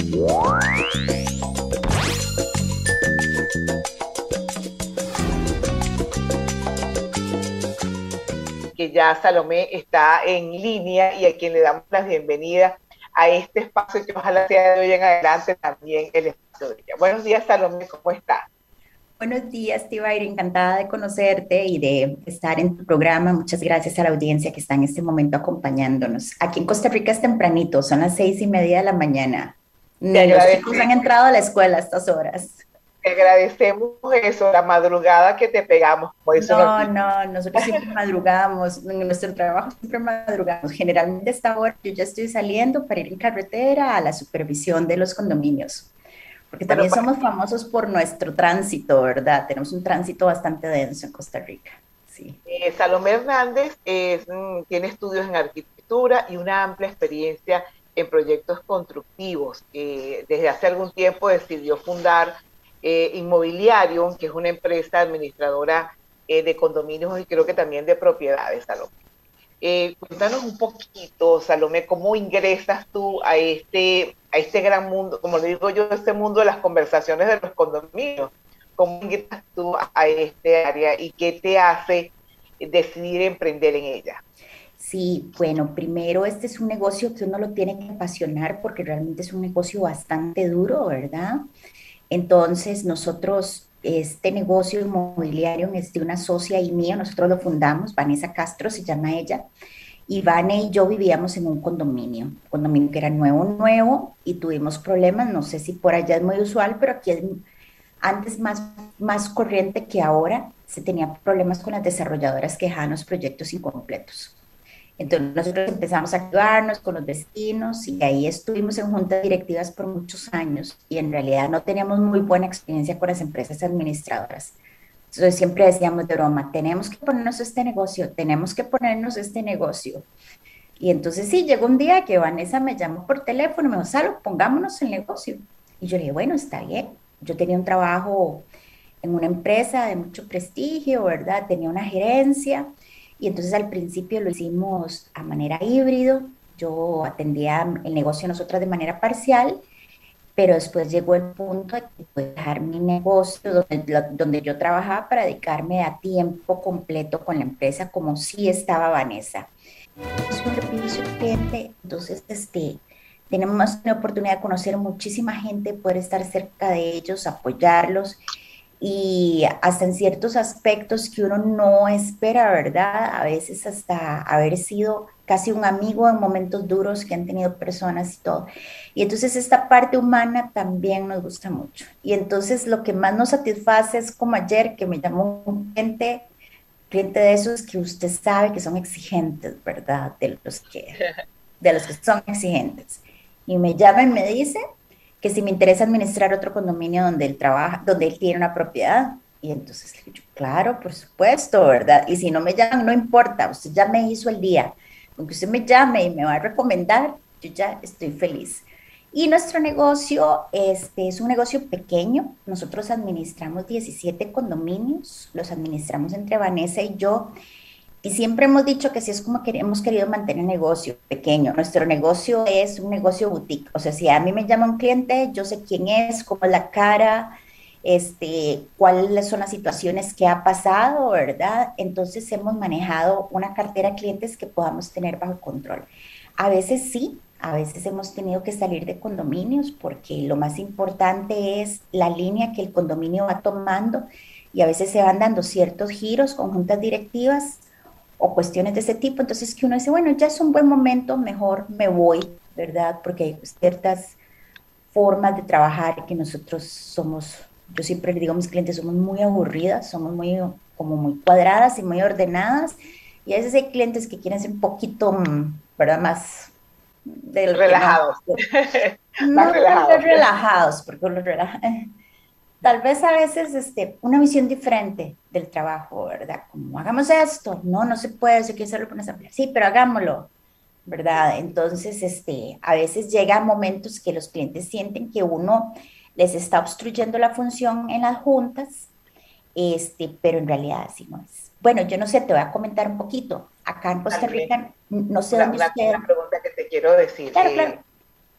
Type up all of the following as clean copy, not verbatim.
Que ya Salomé está en línea y a quien le damos la bienvenida a este espacio que ojalá sea de hoy en adelante también el espacio de ella. Buenos días, Salomé, ¿cómo está? Buenos días, Tibair. Encantada de conocerte y de estar en tu programa. Muchas gracias a la audiencia que está en este momento acompañándonos. Aquí en Costa Rica es tempranito, son las 6:30 de la mañana. Te Ni los chicos han agradecemos, entrado a la escuela a estas horas. te agradecemos eso, la madrugada que te pegamos, como dice uno No, aquí. no, nosotros siempre madrugamos, en nuestro trabajo siempre madrugamos. Generalmente a esta hora yo ya estoy saliendo para ir en carretera a la supervisión de los condominios, porque Bueno, también somos famosos por nuestro tránsito, ¿verdad? Tenemos un tránsito bastante denso en Costa Rica. Sí. Salomé Hernández tiene estudios en arquitectura y una amplia experiencia en proyectos constructivos. Desde hace algún tiempo decidió fundar Inmobiliario, que es una empresa administradora de condominios y creo que también de propiedades, Salomé. Cuéntanos un poquito, Salomé, cómo ingresas tú a este gran mundo, como le digo yo, este mundo de las conversaciones de los condominios. ¿Cómo ingresas tú a este área y qué te hace decidir emprender en ella? Sí, bueno, primero este es un negocio que uno lo tiene que apasionar porque realmente es un negocio bastante duro, ¿verdad? Entonces nosotros, este negocio inmobiliario es de una socia y mía, nosotros lo fundamos, Vanessa Castro se llama ella, y Vane y yo vivíamos en un condominio que era nuevo, nuevo, y tuvimos problemas, no sé si por allá es muy usual, pero aquí es antes más corriente que ahora, se tenía problemas con las desarrolladoras que dejaban los proyectos incompletos. Entonces nosotros empezamos a ayudarnos con los vecinos y ahí estuvimos en juntas directivas por muchos años y en realidad no teníamos muy buena experiencia con las empresas administradoras. Entonces siempre decíamos de broma, tenemos que ponernos este negocio, tenemos que ponernos este negocio. Y entonces sí, llegó un día que Vanessa me llamó por teléfono y me dijo, Salo, pongámonos el negocio. Y yo le dije, bueno, está bien. Yo tenía un trabajo en una empresa de mucho prestigio, ¿verdad? Tenía una gerencia y entonces al principio lo hicimos a manera híbrido. Yo atendía el negocio nosotras de manera parcial, pero después llegó el punto de que tuve que dejar mi negocio donde yo trabajaba para dedicarme a tiempo completo con la empresa como si estaba Vanessa. Es un servicio al cliente, entonces tenemos la oportunidad de conocer muchísima gente, poder estar cerca de ellos, apoyarlos y hasta en ciertos aspectos que uno no espera, ¿verdad? A veces hasta haber sido casi un amigo en momentos duros que han tenido personas y todo. Y entonces esta parte humana también nos gusta mucho. Y entonces lo que más nos satisface es como ayer que me llamó un cliente de esos que usted sabe que son exigentes, ¿verdad? De los que son exigentes. Y me llama y me dice que si me interesa administrar otro condominio donde él trabaja, donde él tiene una propiedad. Y entonces le digo, claro, por supuesto, ¿verdad? Y si no me llaman, no importa, usted ya me hizo el día. Aunque usted me llame y me va a recomendar, yo ya estoy feliz. Y nuestro negocio es un negocio pequeño. Nosotros administramos 17 condominios, los administramos entre Vanessa y yo. Y siempre hemos dicho que si es como que hemos querido mantener el negocio pequeño. Nuestro negocio es un negocio boutique. O sea, si a mí me llama un cliente, yo sé quién es, cómo es la cara, cuáles son las situaciones que ha pasado, ¿verdad? Entonces hemos manejado una cartera de clientes que podamos tener bajo control. A veces sí, a veces hemos tenido que salir de condominios porque lo más importante es la línea que el condominio va tomando y a veces se van dando ciertos giros con juntas directivas o cuestiones de ese tipo, entonces que uno dice, bueno, ya es un buen momento, mejor me voy, ¿verdad? Porque hay ciertas formas de trabajar que nosotros somos, yo siempre le digo a mis clientes, somos muy aburridas, somos muy, como muy cuadradas y muy ordenadas, y a veces hay clientes que quieren ser un poquito, ¿verdad? Más del que no, Relajados, más no tal vez relajados. relajados, porque los relajados tal vez a veces una visión diferente del trabajo, ¿verdad? Como hagamos esto, no, no se puede, si quieres hacerlo por una asamblea, sí, pero hagámoslo, ¿verdad? Entonces, a veces llegan momentos que los clientes sienten que uno les está obstruyendo la función en las juntas, pero en realidad así no es. Bueno, yo no sé, te voy a comentar un poquito. Acá en Costa También Rica, no sé dónde usted. una pregunta que te quiero decir. Claro, claro.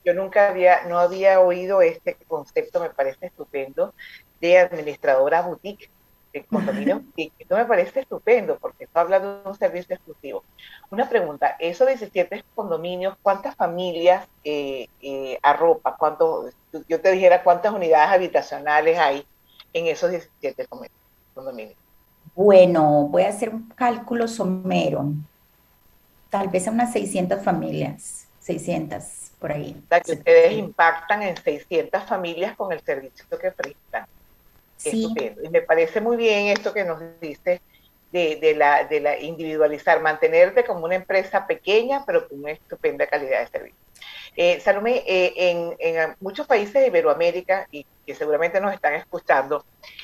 yo nunca no había oído este concepto, me parece estupendo, de administradora boutique, de condominios boutique. Esto me parece estupendo porque esto habla de un servicio exclusivo. Una pregunta, esos 17 condominios, ¿cuántas familias arropa? Yo te dijera cuántas unidades habitacionales hay en esos 17 condominios. Bueno, voy a hacer un cálculo somero, tal vez a unas 600 familias, 600 por ahí. O sea, que ustedes impactan en 600 familias con el servicio que prestan. Sí. Estupendo. Y me parece muy bien esto que nos dice de la individualizar, mantenerte como una empresa pequeña, pero con una estupenda calidad de servicio. Salomé, en muchos países de Iberoamérica, y que seguramente nos están escuchando,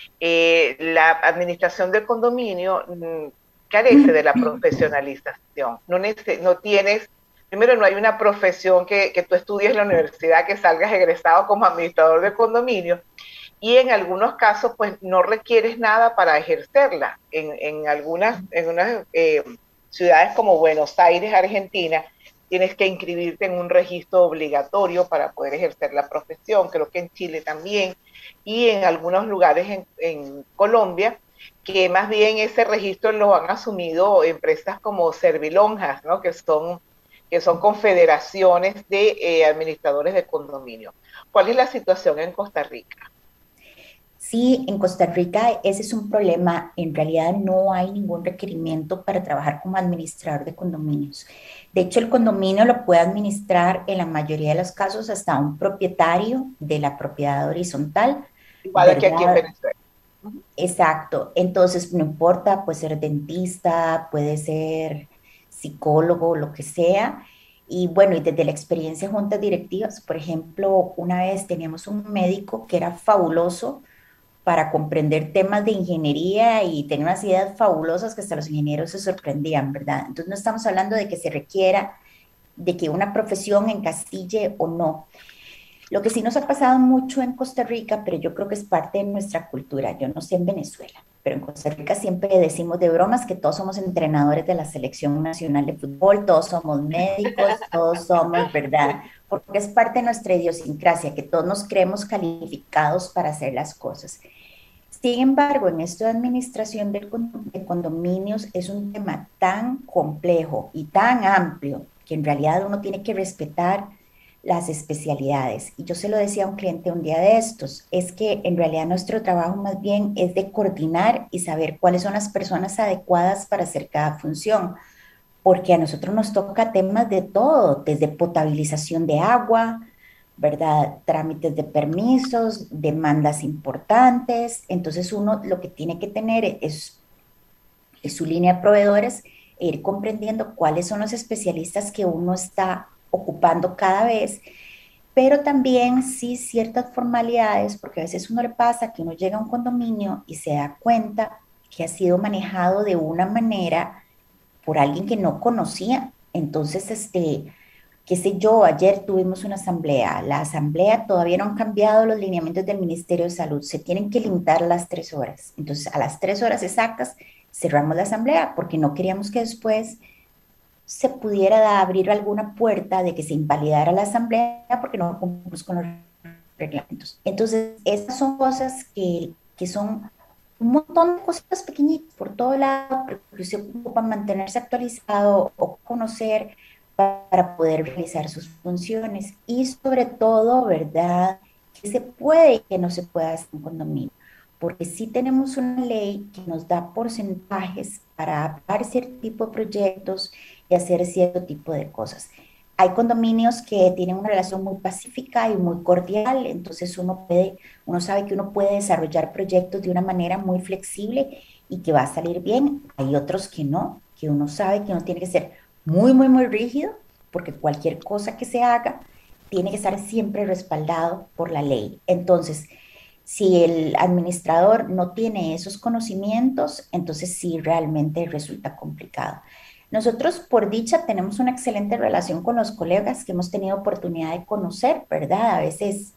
la administración del condominio carece de la profesionalización. No tienes, primero, no hay una profesión que tú estudies en la universidad, que salgas egresado como administrador de condominio, y en algunos casos, pues no requieres nada para ejercerla. En algunas ciudades como Buenos Aires, Argentina, tienes que inscribirte en un registro obligatorio para poder ejercer la profesión, creo que en Chile también, y en algunos lugares en Colombia, que más bien ese registro lo han asumido empresas como Servilonjas, ¿no? que son confederaciones de administradores de condominio. ¿Cuál es la situación en Costa Rica? Sí, en Costa Rica ese es un problema. En realidad no hay ningún requerimiento para trabajar como administrador de condominios. De hecho, el condominio lo puede administrar en la mayoría de los casos hasta un propietario de la propiedad horizontal, Igual que aquí en ¿verdad? Venezuela. Exacto. Entonces, no importa, puede ser dentista, puede ser psicólogo, lo que sea. Y bueno, y desde la experiencia de juntas directivas, por ejemplo, una vez teníamos un médico que era fabuloso para comprender temas de ingeniería y tenía unas ideas fabulosas que hasta los ingenieros se sorprendían, ¿verdad? Entonces no estamos hablando de que se requiera de que una profesión encasille o no. Lo que sí nos ha pasado mucho en Costa Rica, pero yo creo que es parte de nuestra cultura, yo no sé en Venezuela, pero en Costa Rica siempre decimos de bromas que todos somos entrenadores de la selección nacional de fútbol, todos somos médicos, todos somos, ¿verdad? Porque es parte de nuestra idiosincrasia, que todos nos creemos calificados para hacer las cosas. Sin embargo, en esto de administración de condominios es un tema tan complejo y tan amplio que en realidad uno tiene que respetar las especialidades. Y yo se lo decía a un cliente un día de estos, es que en realidad nuestro trabajo más bien es de coordinar y saber cuáles son las personas adecuadas para hacer cada función, porque a nosotros nos toca temas de todo, desde potabilización de agua, ¿verdad? Trámites de permisos, demandas importantes. Entonces uno lo que tiene que tener es su línea de proveedores e ir comprendiendo cuáles son los especialistas que uno está ocupando cada vez, pero también sí ciertas formalidades, porque a veces uno le pasa que uno llega a un condominio y se da cuenta que ha sido manejado de una manera por alguien que no conocía. Entonces, qué sé yo, ayer tuvimos una asamblea. La asamblea todavía no han cambiado los lineamientos del Ministerio de Salud. Se tienen que limitar las 3 horas. Entonces, a las 3 horas exactas cerramos la asamblea porque no queríamos que después se pudiera abrir alguna puerta de que se invalidara la asamblea porque no cumplimos con los reglamentos. Entonces, esas son cosas que son un montón de cosas pequeñitas por todo lado, pero se ocupa mantenerse actualizado o conocer para poder realizar sus funciones y sobre todo, ¿verdad? Que se puede y que no se puede hacer un condominio, porque sí tenemos una ley que nos da porcentajes para aprobar cierto tipo de proyectos y hacer cierto tipo de cosas. Hay condominios que tienen una relación muy pacífica y muy cordial, entonces uno sabe que uno puede desarrollar proyectos de una manera muy flexible y que va a salir bien. Hay otros que no, que uno sabe que uno tiene que ser muy, muy, muy rígido, porque cualquier cosa que se haga tiene que estar siempre respaldado por la ley. Entonces, si el administrador no tiene esos conocimientos, entonces sí realmente resulta complicado. Nosotros, por dicha, tenemos una excelente relación con los colegas que hemos tenido oportunidad de conocer, ¿verdad? A veces,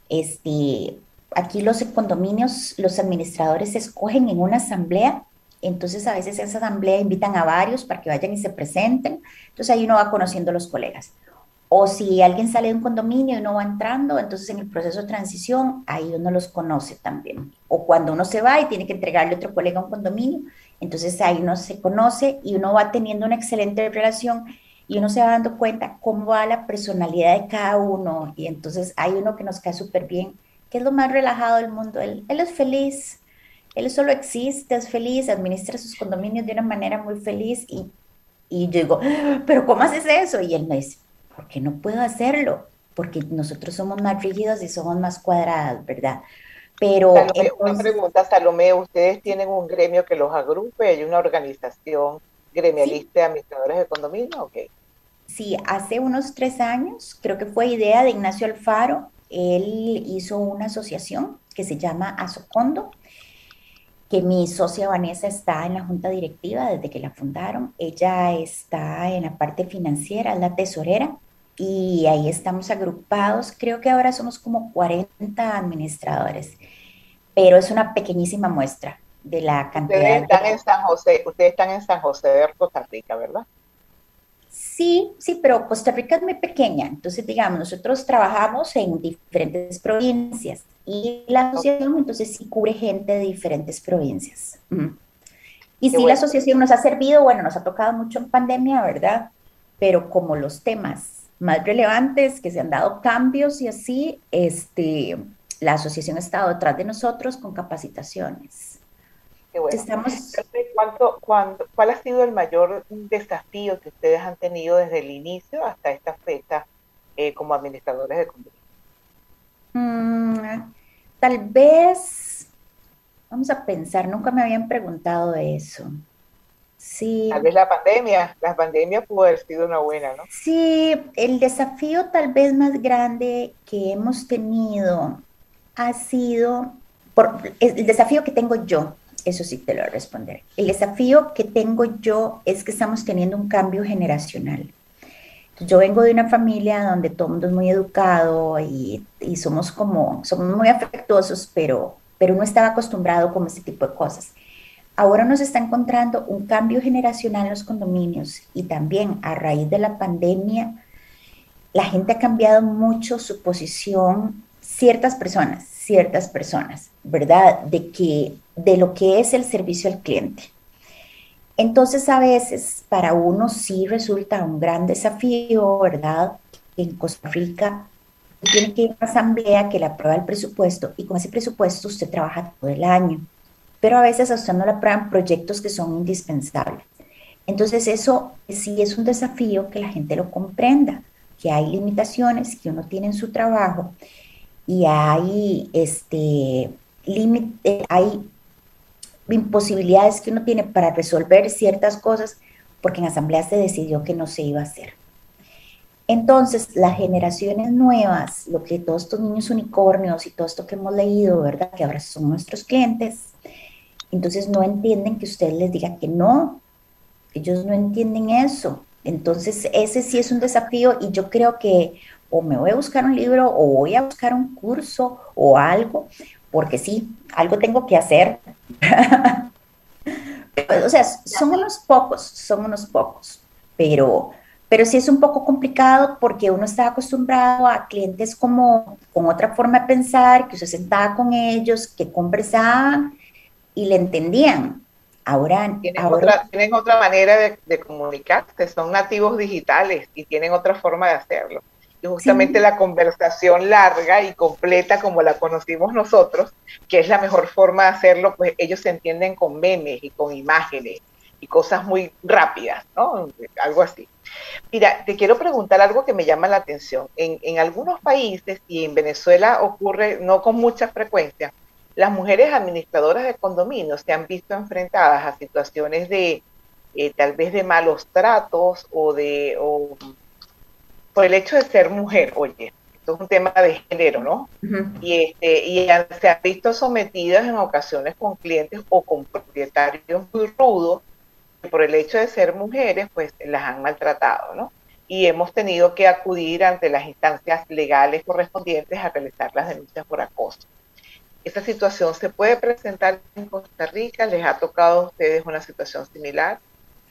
aquí los condominios, los administradores se escogen en una asamblea, entonces a veces esa asamblea invitan a varios para que vayan y se presenten, entonces ahí uno va conociendo a los colegas. O si alguien sale de un condominio y uno va entrando, entonces en el proceso de transición, ahí uno los conoce también. O cuando uno se va y tiene que entregarle a otro colega a un condominio, entonces ahí uno se conoce y uno va teniendo una excelente relación y uno se va dando cuenta cómo va la personalidad de cada uno. Y entonces hay uno que nos cae súper bien, que es lo más relajado del mundo. Él es feliz, él solo existe, es feliz, administra sus condominios de una manera muy feliz y yo digo, "Ah, pero ¿cómo haces eso?" Y él me dice, ¿por qué no puedo hacerlo? Porque nosotros somos más rígidos y somos más cuadradas, ¿verdad? Pero Salomé, una entonces, pregunta, Salomé, ¿ustedes tienen un gremio que los agrupe? ¿Hay una organización sí, gremialista de administradores de condominio? Ok. sí, hace unos 3 años, creo que fue idea de Ignacio Alfaro, él hizo una asociación que se llama Asocondo, que mi socia Vanessa está en la junta directiva desde que la fundaron. Ella está en la parte financiera, es la tesorera, y ahí estamos agrupados. Creo que ahora somos como 40 administradores, pero es una pequeñísima muestra de la Ustedes cantidad están de... en San José, ustedes están en San José de Costa Rica, ¿verdad? Sí, sí, pero Costa Rica es muy pequeña, entonces digamos, nosotros trabajamos en diferentes provincias y la Ok, asociación entonces sí cubre gente de diferentes provincias. Ujú. Y qué sí, la bueno. asociación nos ha servido, bueno, nos ha tocado mucho en pandemia, ¿verdad? Pero como los temas más relevantes, que se han dado cambios y así, la asociación ha estado detrás de nosotros con capacitaciones. Qué bueno. Estamos, ¿Cuál ha sido el mayor desafío que ustedes han tenido desde el inicio hasta esta fecha como administradores de condominio? mm, tal vez, vamos a pensar, nunca me habían preguntado eso. Tal Sí, vez la pandemia pudo haber sido una buena, ¿no? sí, el desafío tal vez más grande que hemos tenido ha sido, el desafío que tengo yo, eso sí te lo voy a responder. El desafío que tengo yo es que estamos teniendo un cambio generacional. Yo vengo de una familia donde todo el mundo es muy educado y somos muy afectuosos, pero no estaba acostumbrado como este tipo de cosas. Ahora nos está encontrando un cambio generacional en los condominios y también a raíz de la pandemia, la gente ha cambiado mucho su posición, ciertas personas, ¿verdad? De lo que es el servicio al cliente. Entonces, a veces para uno sí resulta un gran desafío, ¿verdad? En Costa Rica tiene que ir a una asamblea que le aprueba el presupuesto y con ese presupuesto usted trabaja todo el año, pero a veces a usted no le aprueban proyectos que son indispensables. Entonces eso sí es un desafío que la gente lo comprenda, que hay limitaciones que uno tiene en su trabajo y hay imposibilidades que uno tiene para resolver ciertas cosas porque en asamblea se decidió que no se iba a hacer. Entonces, las generaciones nuevas, lo que todos estos niños unicornios y todo esto que hemos leído, ¿verdad? Que ahora son nuestros clientes, entonces no entienden que usted les diga que no, ellos no entienden eso. Entonces, ese sí es un desafío y yo creo que o me voy a buscar un libro o voy a buscar un curso o algo, porque sí, algo tengo que hacer. O sea, son unos pocos, pero sí es un poco complicado porque uno está acostumbrado a clientes como con otra forma de pensar, que usted sentaba con ellos, que conversaban y le entendían. Ahora Tienen otra manera de comunicarse, son nativos digitales y tienen otra forma de hacerlo. Y justamente sí, la conversación larga y completa como la conocimos nosotros, que es la mejor forma de hacerlo, pues ellos se entienden con memes y con imágenes y cosas muy rápidas, ¿no? Algo así. Mira, te quiero preguntar algo que me llama la atención. En algunos países, y en Venezuela ocurre no con mucha frecuencia, las mujeres administradoras de condominios se han visto enfrentadas a situaciones de tal vez de malos tratos o por el hecho de ser mujer, oye, esto es un tema de género, ¿no? uh-huh. Se han visto sometidas en ocasiones con clientes o con propietarios muy rudos que por el hecho de ser mujeres, pues las han maltratado, ¿no? Y hemos tenido que acudir ante las instancias legales correspondientes a realizar las denuncias por acoso. ¿Esta situación se puede presentar en Costa Rica? ¿Les ha tocado a ustedes una situación similar?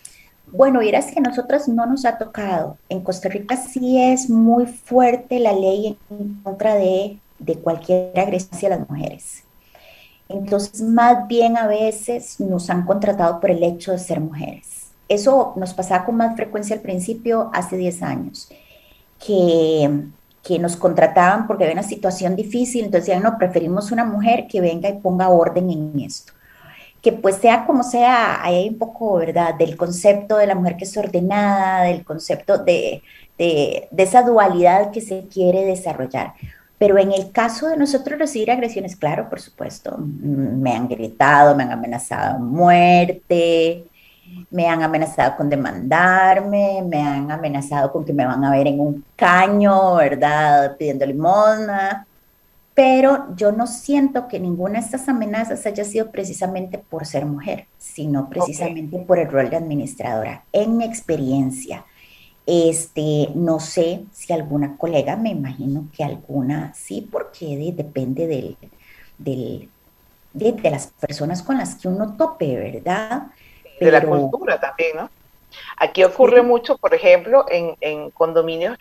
Bueno, vieras que a nosotras no nos ha tocado. En Costa Rica sí es muy fuerte la ley en contra de cualquier agresión hacia las mujeres. Entonces, más bien a veces nos han contratado por el hecho de ser mujeres. Eso nos pasaba con más frecuencia al principio, hace 10 años, que, que nos contrataban porque había una situación difícil, entonces decían, no, preferimos una mujer que venga y ponga orden en esto. Que pues sea como sea, ahí hay un poco, ¿verdad?, del concepto de la mujer que es ordenada, del concepto de esa dualidad que se quiere desarrollar. Pero en el caso de nosotros recibir agresiones, claro, por supuesto, me han gritado, me han amenazado a muerte, me han amenazado con demandarme, me han amenazado con que me van a ver en un caño, ¿verdad?, pidiendo limosna, pero yo no siento que ninguna de estas amenazas haya sido precisamente por ser mujer, sino Ok. precisamente por el rol de administradora. En mi experiencia, no sé si alguna colega, me imagino que alguna sí, porque depende del, de las personas con las que uno tope, ¿verdad? De la Pero cultura también, ¿no? Aquí ocurre sí, mucho, por ejemplo, en condominios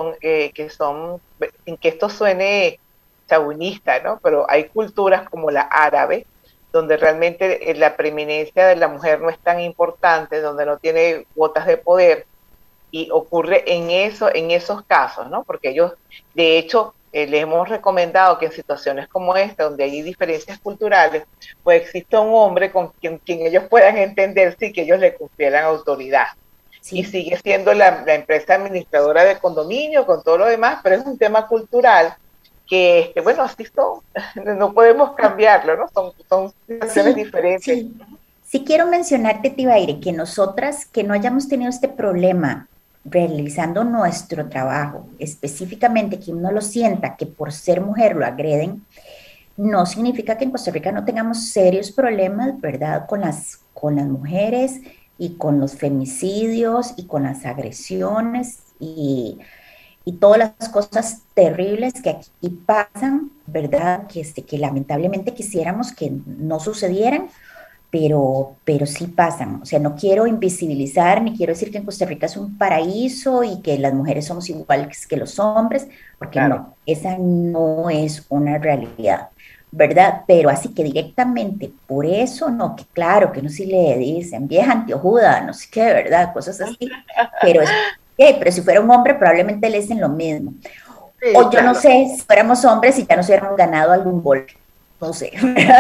sin que esto suene chauvinista, ¿no? Pero hay culturas como la árabe, donde realmente la preeminencia de la mujer no es tan importante, donde no tiene cuotas de poder, y ocurre en esos casos, ¿no? Porque ellos, de hecho, les hemos recomendado que en situaciones como esta, donde hay diferencias culturales, pues exista un hombre con quien ellos puedan entender, sí, que ellos le confieran autoridad. Y sí. sigue siendo la empresa administradora de condominio con todo lo demás, pero es un tema cultural que, bueno, así son, no podemos cambiarlo, ¿no? Son situaciones Sí, diferentes. sí. Sí quiero mencionarte, Tibaire, que nosotras que no hayamos tenido este problema realizando nuestro trabajo, específicamente que uno lo sienta que por ser mujer lo agreden, no significa que en Costa Rica no tengamos serios problemas, ¿verdad? Con las mujeres y con los femicidios y con las agresiones y todas las cosas terribles que aquí pasan, ¿verdad? Que lamentablemente quisiéramos que no sucedieran, pero sí pasan. O sea, no quiero invisibilizar ni quiero decir que en Costa Rica es un paraíso y que las mujeres somos iguales que los hombres, porque Claro. no, esa no es una realidad, ¿verdad? Pero así que directamente, por eso no, que claro, que no si le dicen vieja antiojuda, no sé qué, ¿verdad? Cosas así, pero es, pero si fuera un hombre probablemente le dicen lo mismo. Sí, O yo no claro. sé, si fuéramos hombres y ya nos hubiéramos ganado algún gol, no sé.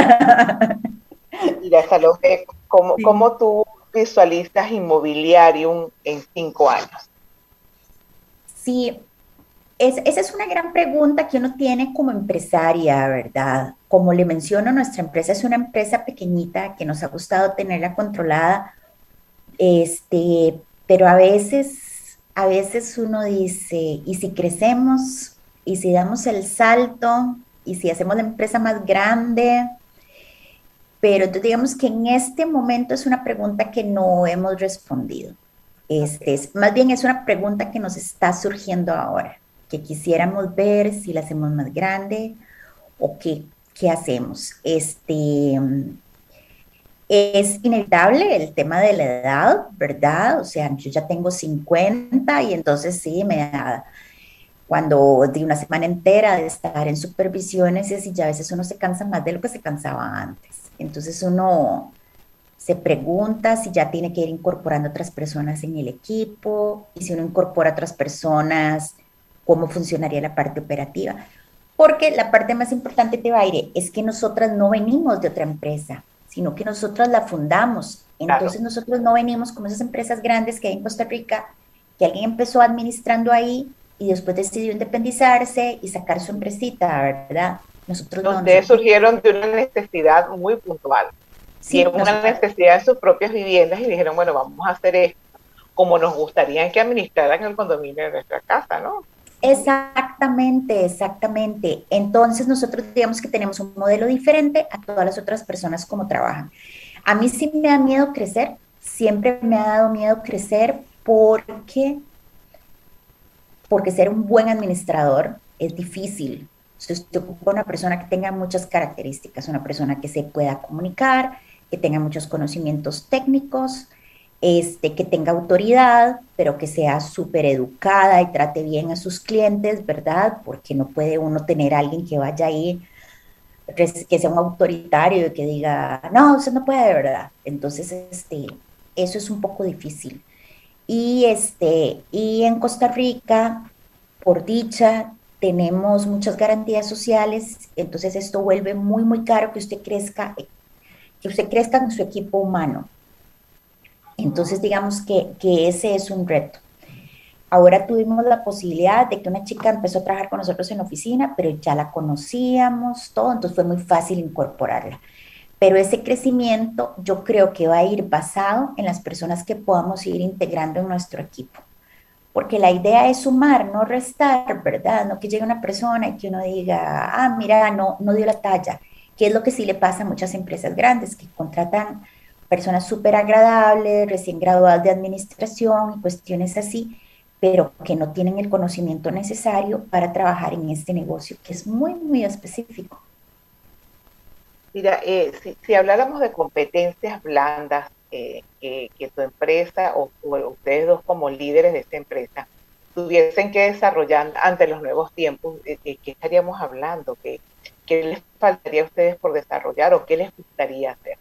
Mira, Salomé, Sí. ¿cómo tú visualizas Inmobiliarium en 5 años? Sí, esa es una gran pregunta que uno tiene como empresaria, ¿verdad? Como le menciono, nuestra empresa es una empresa pequeñita que nos ha gustado tenerla controlada, pero a veces uno dice, ¿y si crecemos? ¿Y si damos el salto? ¿Y si hacemos la empresa más grande? Pero entonces digamos que en este momento es una pregunta que no hemos respondido. Okay. Más bien es una pregunta que nos está surgiendo ahora, que quisiéramos ver si la hacemos más grande o qué hacemos. Es inevitable el tema de la edad, ¿verdad? O sea, yo ya tengo 50 y entonces sí, cuando di una semana entera de estar en supervisiones y así, ya a veces uno se cansa más de lo que se cansaba antes. Entonces uno se pregunta si ya tiene que ir incorporando otras personas en el equipo y si uno incorpora otras personas, cómo funcionaría la parte operativa. Porque la parte más importante de Baire es que nosotras no venimos de otra empresa, sino que nosotras la fundamos. Claro. Entonces nosotros no venimos como esas empresas grandes que hay en Costa Rica, que alguien empezó administrando ahí y después decidió independizarse y sacar su empresita, ¿verdad? Nosotros No, no, ustedes nosotros surgieron de una necesidad muy puntual. sí, Vieron una nosotros necesidad en sus propias viviendas y dijeron, bueno, vamos a hacer esto como nos gustaría que administraran el condominio de nuestra casa, ¿no? exactamente, exactamente. Entonces nosotros digamos que tenemos un modelo diferente a todas las otras personas como trabajan. A mí sí me da miedo crecer, siempre me ha dado miedo crecer porque ser un buen administrador es difícil. Entonces, te ocupa una persona que tenga muchas características, una persona que se pueda comunicar, que tenga muchos conocimientos técnicos, que tenga autoridad, pero que sea súper educada y trate bien a sus clientes, ¿verdad? Porque no puede uno tener a alguien que vaya ahí, que sea un autoritario y que diga, no, usted no puede, ¿verdad? Entonces, eso es un poco difícil. Y en Costa Rica, por dicha, tenemos muchas garantías sociales, entonces esto vuelve muy, muy caro que usted crezca en su equipo humano. Entonces, digamos que ese es un reto. Ahora tuvimos la posibilidad de que una chica empezó a trabajar con nosotros en la oficina, pero ya la conocíamos, todo, entonces fue muy fácil incorporarla. Pero ese crecimiento yo creo que va a ir basado en las personas que podamos ir integrando en nuestro equipo. Porque la idea es sumar, no restar, ¿verdad? No que llegue una persona y que uno diga, ah, mira, no dio la talla, que es lo que sí le pasa a muchas empresas grandes, que contratan personas súper agradables, recién graduadas de administración y cuestiones así, pero que no tienen el conocimiento necesario para trabajar en este negocio, que es muy, muy específico. Mira, si habláramos de competencias blandas que tu empresa o ustedes dos como líderes de esta empresa tuviesen que desarrollar ante los nuevos tiempos, ¿qué estaríamos hablando? ¿Qué les faltaría a ustedes por desarrollar o qué les gustaría hacer?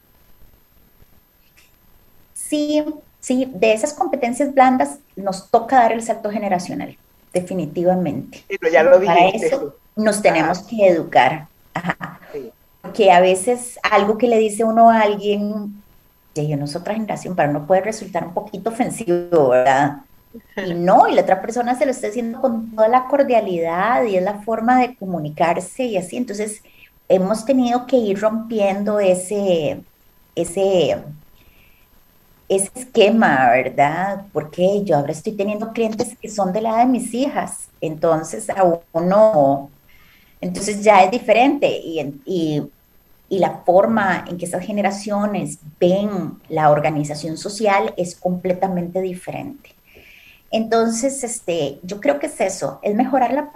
Sí, sí, de esas competencias blandas nos toca dar el salto generacional, definitivamente. Pero ya Y lo para dijiste. eso nos Ajá, tenemos que educar. Ajá. sí. Porque a veces algo que le dice uno a alguien, de yo no soy otra generación, para uno puede resultar un poquito ofensivo, ¿verdad? Y no, y la otra persona se lo está haciendo con toda la cordialidad y es la forma de comunicarse y así. Entonces, hemos tenido que ir rompiendo ese, ese esquema, ¿verdad? Porque yo ahora estoy teniendo clientes que son de la edad de mis hijas, entonces a uno, entonces ya es diferente y la forma en que esas generaciones ven la organización social es completamente diferente. Entonces, yo creo que es eso, es mejorarla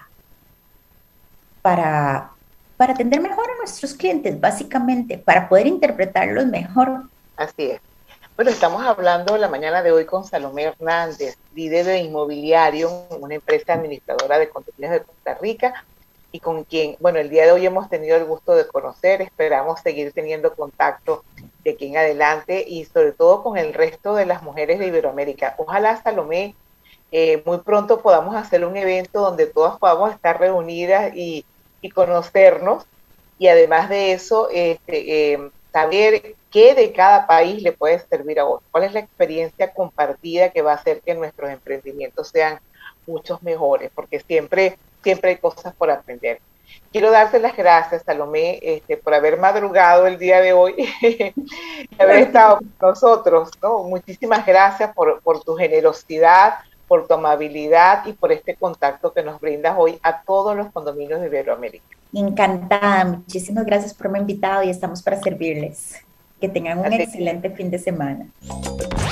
para, para atender mejor a nuestros clientes, básicamente, para poder interpretarlos mejor. Así es. Bueno, estamos hablando la mañana de hoy con Salomé Hernández, líder de Inmobiliario, una empresa administradora de condominios de Costa Rica, y con quien, bueno, el día de hoy hemos tenido el gusto de conocer, esperamos seguir teniendo contacto de aquí en adelante y sobre todo con el resto de las mujeres de Iberoamérica. Ojalá, Salomé, muy pronto podamos hacer un evento donde todas podamos estar reunidas y conocernos y además de eso, saber qué de cada país le puede servir a vos, cuál es la experiencia compartida que va a hacer que nuestros emprendimientos sean muchos mejores, porque siempre hay cosas por aprender. Quiero darte las gracias, Salomé, por haber madrugado el día de hoy y haber estado con nosotros, ¿no? Muchísimas gracias por tu generosidad, por tu amabilidad y por este contacto que nos brindas hoy a todos los condominios de Iberoamérica. Encantada, muchísimas gracias por haberme invitado y estamos para servirles. Que tengan un Así excelente fin de semana.